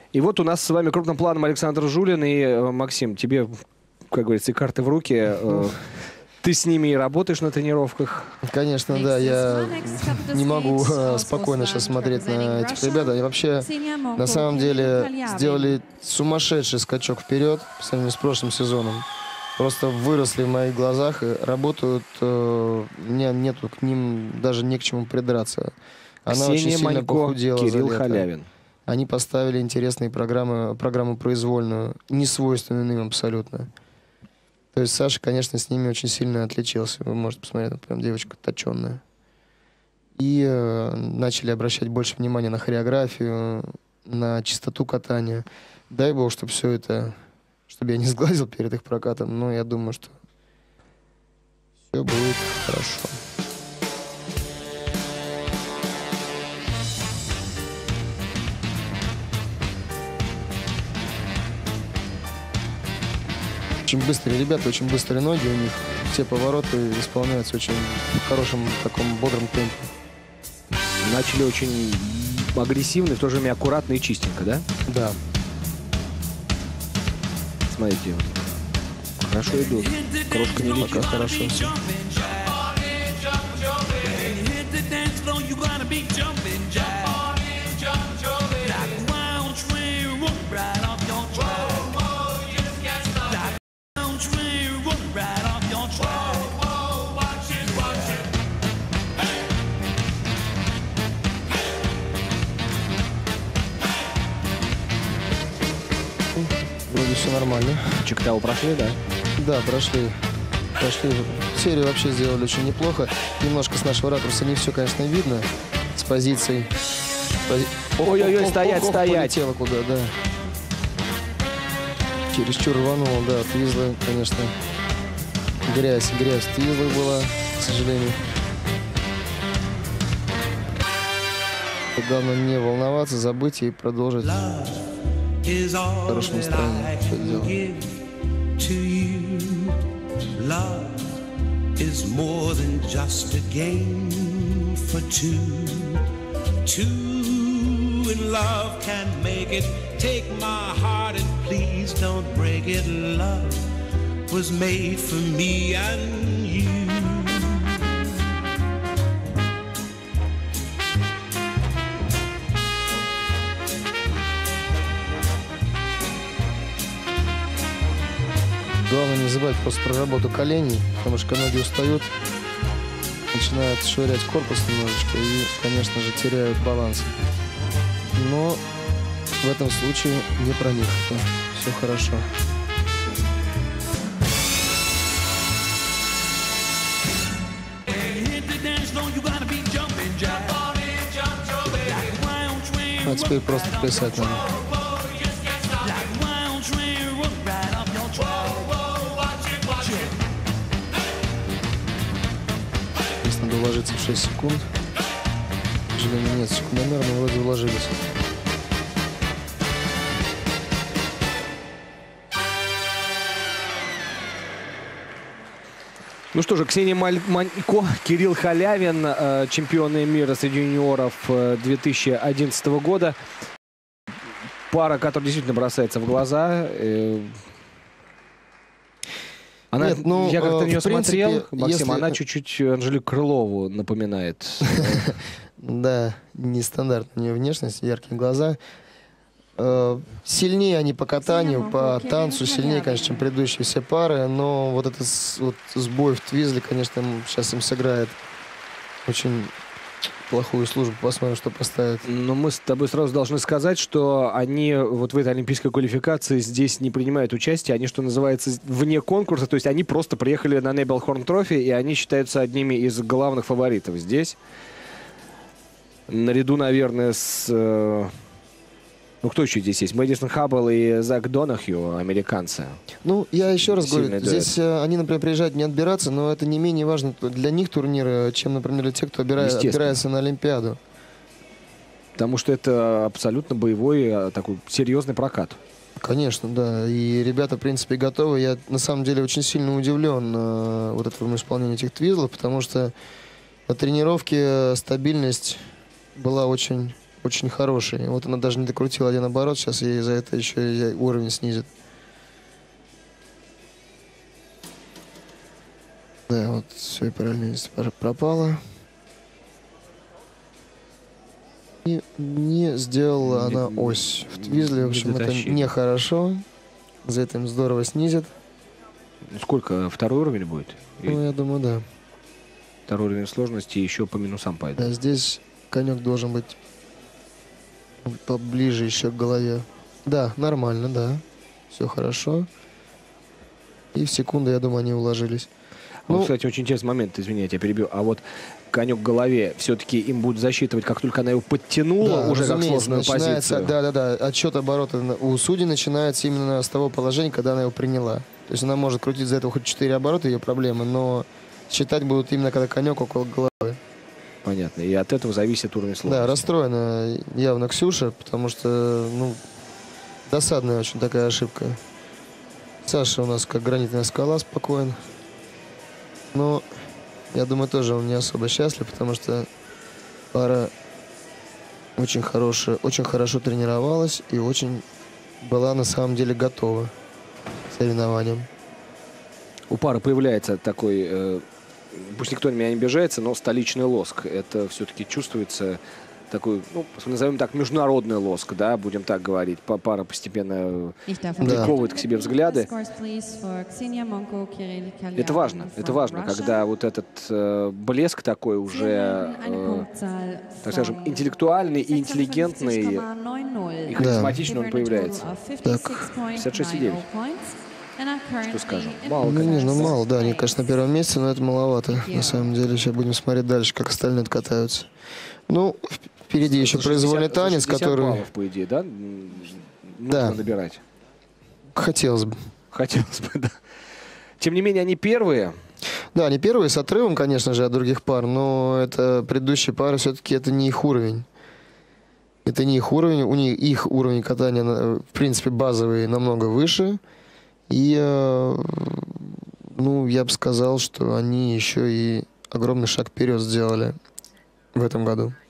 И вот у нас с вами крупным планом Александр Жулин. И, Максим, тебе, как говорится, и карты в руки. Ты с ними и работаешь на тренировках? Конечно, да. Я не могу спокойно сейчас смотреть на этих ребят. Они вообще, на самом деле, сделали сумасшедший скачок вперед по сравнению с прошлым сезоном. Просто выросли в моих глазах и работают. У меня нету к ним даже не к чему придраться. Она Ксения очень сильно Манько, похудела Кирилл за лето. Халявин. Они поставили интересные программу произвольную, не свойственную им абсолютно. То есть Саша, конечно, с ними очень сильно отличился. Вы можете посмотреть, прям девочка точенная. И начали обращать больше внимания на хореографию, на чистоту катания. Дай бог, чтобы все это, чтобы я не сглазил перед их прокатом, но я думаю, что все будет хорошо. Очень быстрые ребята, очень быстрые ноги у них. Все повороты исполняются очень в хорошем, таком бодром темпе. Начали очень агрессивно, в то же время аккуратно и чистенько, да? Да. Смотрите, хорошо идут. Крошка не летит. Пока хорошо все. Вроде все нормально. Чиктау прошли, да? Да, прошли. Серию вообще сделали очень неплохо. Немножко с нашего ракурса не все, конечно, видно. С позиций. Ой-ой-ой, стоять. Полетело куда, да. Чересчур рвануло, да. Твизлы, конечно. Грязь в твизлах была, к сожалению. Главное не волноваться, забыть и продолжить в хорошем настроении все дело. Love is more than just a game for two. Two in love can make it. Take my heart and please don't break it. Love was made for me and you. Главное не забывать просто про работу коленей, потому что ноги устают, начинают швырять корпус немножечко и, конечно же, теряют баланс. Но в этом случае не про них. Все хорошо. А теперь просто плясать надо. Надо уложиться в 6 секунд. К сожалению, нет секундомера, но вроде уложились. Ну что же, Ксения Манько, Кирилл Халявин, чемпионы мира среди юниоров 2011 года. Пара, которая действительно бросается в глаза. Она, нет, ну, я как-то на нее смотрел, Максим, если... она чуть-чуть Анжелику Крылову напоминает. Да, нестандартная у нее внешность, яркие глаза. Сильнее они по катанию, по танцу, сильнее, конечно, чем предыдущие все пары, но вот этот сбой в твизле, конечно, сейчас им сыграет очень плохую службу. Посмотрим, что поставят. Но мы с тобой сразу должны сказать, что они вот в этой олимпийской квалификации здесь не принимают участие. Они, что называется, вне конкурса. То есть они просто приехали на Nebelhorn Trophy, и они считаются одними из главных фаворитов здесь. Наряду, наверное, с... Ну, кто еще здесь есть? Мэдисон Хаббл и Зак Донахью, американцы. Ну, я еще раз говорю, дуэт. здесь они, например, приезжают не отбираться, но это не менее важно для них турнира, чем, например, для тех, кто отбирается на Олимпиаду. Потому что это абсолютно боевой, такой серьезный прокат. Конечно, да. И ребята, в принципе, готовы. Я, на самом деле, очень сильно удивлен вот этому исполнению этих твизлов, потому что на тренировке стабильность была очень очень хороший. Вот она даже не докрутила один оборот, сейчас ей за это еще и уровень снизит. Да, вот все, и параллельность пропала. И не сделала она ось. В твизле, в общем, это нехорошо. За это им здорово снизит. Сколько? Второй уровень будет? Ну, я думаю, да. Второй уровень сложности еще по минусам пойдет. Да, здесь конек должен быть поближе еще к голове. Да, нормально, да. Все хорошо. И в секунду, я думаю, они уложились. Вот, кстати, очень интересный момент, извини, я тебя перебью. А вот конек к голове, все-таки им будут засчитывать, как только она его подтянула, да, уже как сложную позицию. Да. Отсчет оборота у судьи начинается именно с того положения, когда она его приняла. То есть она может крутить за этого хоть 4 оборота, ее проблемы, но считать будут именно, когда конек около головы. Понятно. И от этого зависит уровень сложности. Да, расстроена явно Ксюша, потому что, ну, досадная очень такая ошибка. Саша у нас как гранитная скала, спокоен. Но я думаю, тоже он не особо счастлив, потому что пара очень хорошая, очень хорошо тренировалась и очень была на самом деле готова к соревнованиям. У пары появляется такой, пусть никто на меня не обижается, но столичный лоск. Это все-таки чувствуется такой, ну, назовем так, международный лоск, да, будем так говорить. Пара постепенно приковывает к себе взгляды. Это важно, когда вот этот блеск такой уже, так скажем, интеллектуальный и интеллигентный, и харизматичный он появляется. Так. 56,9. Что скажем? Мало, Ну, конечно. мало, да, они, конечно, на первом месте, но это маловато. На самом деле, сейчас будем смотреть дальше, как остальные откатаются. Ну, впереди еще произвольный танец, который... баллов, по идее, да? Нужно набирать. Хотелось бы. Хотелось бы, да. Тем не менее, они первые. Да, они первые с отрывом, конечно же, от других пар, но это предыдущие пары, все-таки это не их уровень. Это не их уровень, у них их уровень катания, в принципе, базовый намного выше. И, ну, я бы сказал, что они еще и огромный шаг вперед сделали в этом году.